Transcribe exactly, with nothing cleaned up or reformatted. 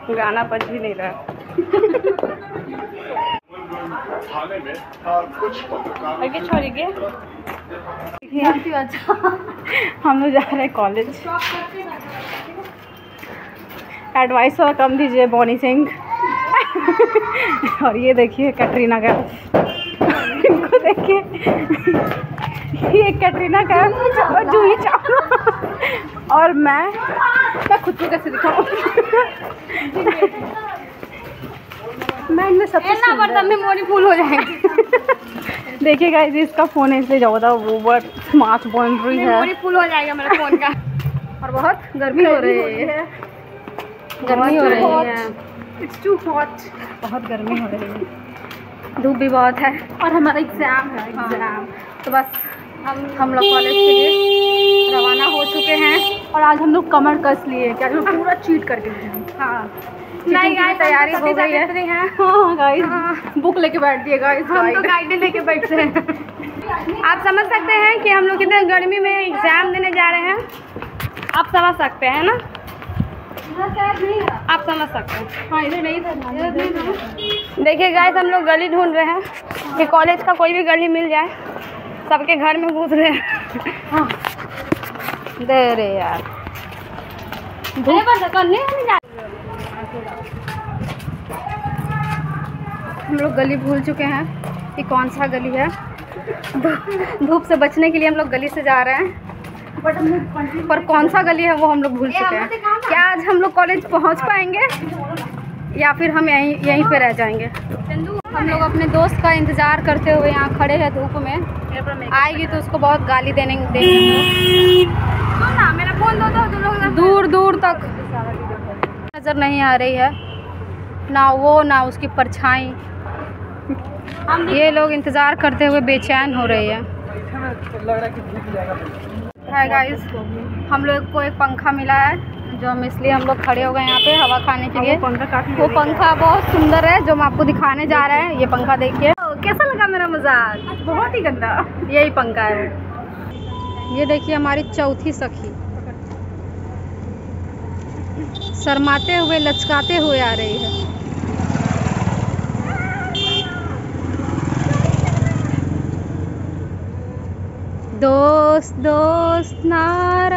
गाना बज भी नहीं रहा। आगे छोड़ी के अच्छा हम लोग जा रहे हैं कॉलेज। एडवाइस थोड़ा कम दीजिए बॉनी सिंह। और ये देखिए कैटरीना कैफ, इनको देखिए, ये कैटरीना कैफ और जूही चावला और मैं मैं खुद को कैसे दिखाऊं। मैं इनमें सबसे सुंदर में मोनी फूल हो जाएंगे। देखिए गाइस इसका फ़ोन है इसलिए ज़्यादा वो स्मार्ट बाउंड्री है, मोनी फूल हो जाएगा मेरा फ़ोन का। और बहुत गर्मी हो रही है, गर्मी हो रही है, इट्स टू हॉट, बहुत गर्मी हो रही है, धूप भी बहुत है और हमारा एग्ज़ाम है एग्ज़ाम। तो बस हम हम लोग कॉलेज के लिए रवाना हो चुके हैं और आज हम लोग कमर कस लिए, क्या हम पूरा चीट करके गए। हाँ नहीं गाइस तैयारी हो गई है। हाँ गाइस बुक लेके बैठ दिए गाइस, हम तो गाइड लेके बैठते हैं। आप समझ सकते हैं कि हम लोग कितने गर्मी में एग्ज़ाम देने जा रहे हैं, आप समझ सकते हैं ना, आप समझ सकते हैं। हाँ इधर नहीं था। देखिए गाइस हम लोग गली ढूंढ रहे हैं कि कॉलेज का कोई भी गली मिल जाए, सबके घर में घुस रहे हैं। हाँ दे रे यार करने हम लोग गली भूल चुके हैं कि कौन सा गली है। धूप से बचने के लिए हम लोग गली से जा रहे हैं, पर कौन सा गली है वो हम लोग भूल चुके हैं। क्या आज हम लोग कॉलेज पहुंच पाएंगे या फिर हम यहीं यहीं पे रह जाएंगे। हम लोग अपने दोस्त का इंतज़ार करते हुए यहाँ खड़े हैं धूप में, आएगी तो उसको बहुत गाली देने देंगे। ना मेरा फोन दो दो तुम लोग, दूर दूर तक नज़र नहीं आ रही है, ना वो ना उसकी परछाई। ये लोग इंतज़ार करते हुए बेचैन हो रहे हैं। हाय गाइस हम लोग को एक पंखा मिला है जो हम इसलिए हम लोग खड़े हो गए यहाँ पे हवा खाने के लिए। वो पंखा बहुत सुंदर है जो हम आपको दिखाने जा रहे हैं। ये पंखा देखिए कैसा लगा मेरा मजाक, बहुत ही गंदा। यही पंखा है। ये देखिए हमारी चौथी सखी शर्माते हुए लचकाते हुए आ रही है। दोस्त दोस्त नारा